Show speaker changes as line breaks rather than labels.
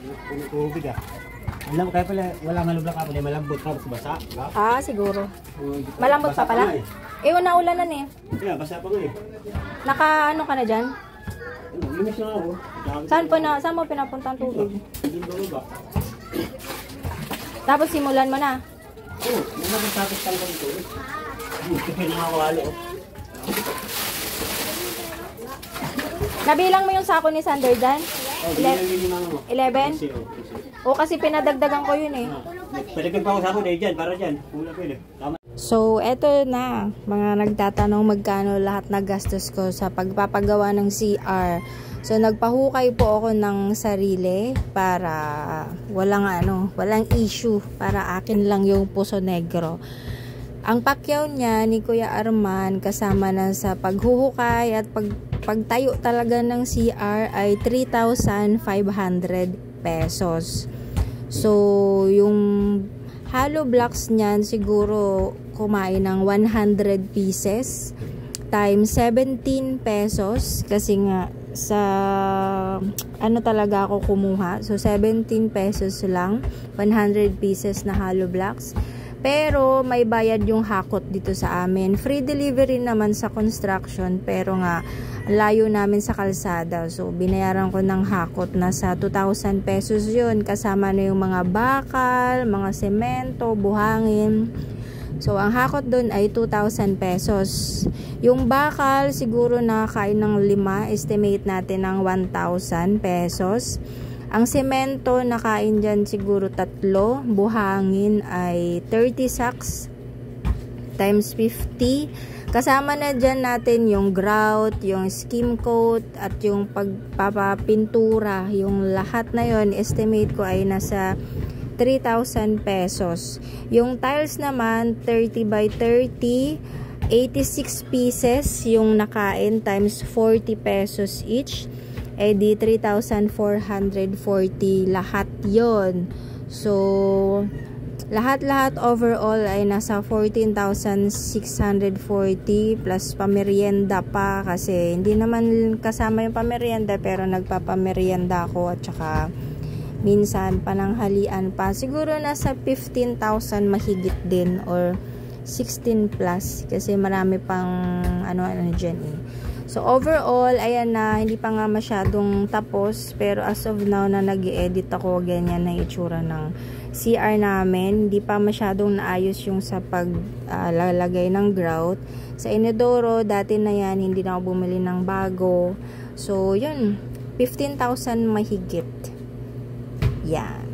Tubig ah. Alam kaya pala wala malubla ka pala malambot ka basa.
Ah, siguro. Malambot pa pala? Eh, una-ulanan eh.
Yeah, basa pa nga eh.
Naka ano ka na dyan?
Linis na ako.
Saan mo pinapunta ang tubig?
Hindi ba?
Tapos simulan mo na.
Oo, may nagtatapos talaga ng tubig. Hindi ko nakakawali oh.
Nabilang mo yung sako ni Sander dyan?
Oh,
11? O kasi pinadagdagan ko yun eh.
Pwede pa ako sako dahil dyan, para dyan. Pula pwede. Tama.
So, eto na. Mga nagtatanong magkano lahat na gastos ko sa pagpapagawa ng CR. So, nagpahukay po ako ng sarili para walang issue. Para akin lang yung Puso Negro. Ang pakyaw niya ni Kuya Arman kasama na sa paghuhukay at pagtayo talaga ng CR ay 3,500 pesos. So, yung hollow blocks niyan siguro kumain ng 100 pieces times 17 pesos kasi nga sa ano talaga ako kumuha. So, 17 pesos lang, 100 pieces na hollow blocks. Pero may bayad yung hakot dito sa amin. Free delivery naman sa construction pero nga layo namin sa kalsada. So binayaran ko ng hakot na sa 2,000 pesos yun. Kasama na yung mga bakal, mga semento, buhangin. So ang hakot dun ay 2,000 pesos. Yung bakal siguro nakakain ng 5. Estimate natin ng 1,000 pesos. Ang semento, nakain dyan siguro 3. Buhangin ay 30 sacks times 50. Kasama na dyan natin yung grout, yung skim coat, at yung pagpapapintura. Yung lahat na yon estimate ko ay nasa 3,000 pesos. Yung tiles naman, 30 by 30, 86 pieces yung nakain times 40 pesos each. Eh di 3,440 lahat yon. So lahat overall ay nasa 14,640 plus pamerienda pa kasi hindi naman kasama yung pamerienda pero nagpapamerienda ako at saka minsan pananghalian pa. Siguro nasa 15,000 mahigit din or 16 plus kasi marami pang ano dyan eh. So overall, ayan na, hindi pa nga masyadong tapos, pero as of now na nag-i-edit ako, ganyan na itsura ng CR namin. Hindi pa masyadong naayos yung sa paglalagay ng grout. Sa inodoro, dati na yan, hindi na ako bumili ng bago. So yun, 15,000 mahigit. Yan.